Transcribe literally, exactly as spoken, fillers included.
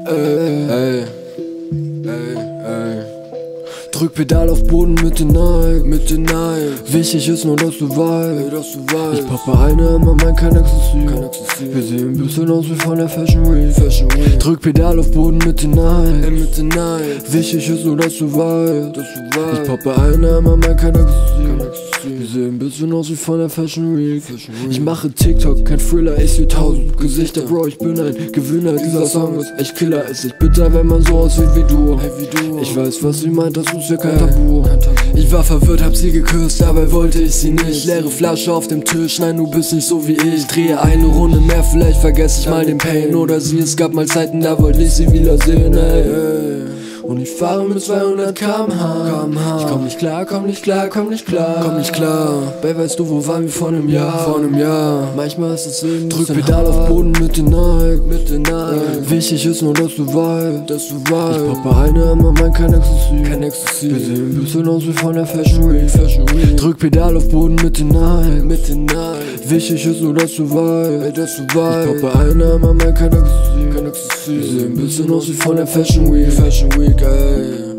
ey, ey, ey, ey. Drück Pedal auf Boden mit den Nike, mit den Nike. Wichtig ist nur, dass du weißt, dass du weißt. Ich poppe eine, aber mein kein Exzessiv, kein Exzessiv. Wir sehen ein bisschen aus wie von der Fashion Week, Fashion Week. Drück Pedal auf Boden mit den Nike, mit den Nike. Wichtig ist nur, dass du weißt, dass du weißt. Ich poppe eine, aber mein kein Exzessiv, kein Exzessiv. Wir sehen ein bisschen aus wie von der Fashion Week, Fashion Week. Ich mache TikTok, kein Thriller, ich seh tausend Gesichter, Bro, ich bin ein Gewinner. Dieser Song ist echt Killer, es ist bitter, wenn man so aussieht wie du. Hey, wie du. Ich weiß, was sie meint, das ist ja kein Tabu. Ich war verwirrt, hab sie geküsst, dabei wollte ich sie nicht. Leere Flasche auf dem Tisch, nein, du bist nicht so wie ich. Drehe eine Runde mehr, vielleicht vergesse ich mal den Pain oder sie. Es gab mal Zeiten, da wollte ich sie wiedersehen, ey, ey. Und ich fahre mit zweihundert Kilometer pro Stunde. Ich komm nicht klar, komm nicht klar, komm nicht klar, komm nicht klar. Ey, weißt du, wo waren wir vor einem Jahr? Vor einem Jahr. Manchmal ist es Leben. Drück Pedal auf Boden mit den Nike, mit den Nike. Wichtig ist nur, dass du weißt, dass du weißt. Ich poppe eine, aber mein kein Exzessiv, kein Exzessiv. Wir sehen ein bisschen aus wie von der Fashion Week, Fashion Week. Drück Pedal auf Boden mit den Nike, mit den Nike. Wichtig ist nur, dass du weißt, dass du weißt. Ich poppe eine, aber mein kein Exzessiv, kein Exzessiv. Wir sehen ein bisschen aus wie von der Fashion Week, Fashion Week. Ey.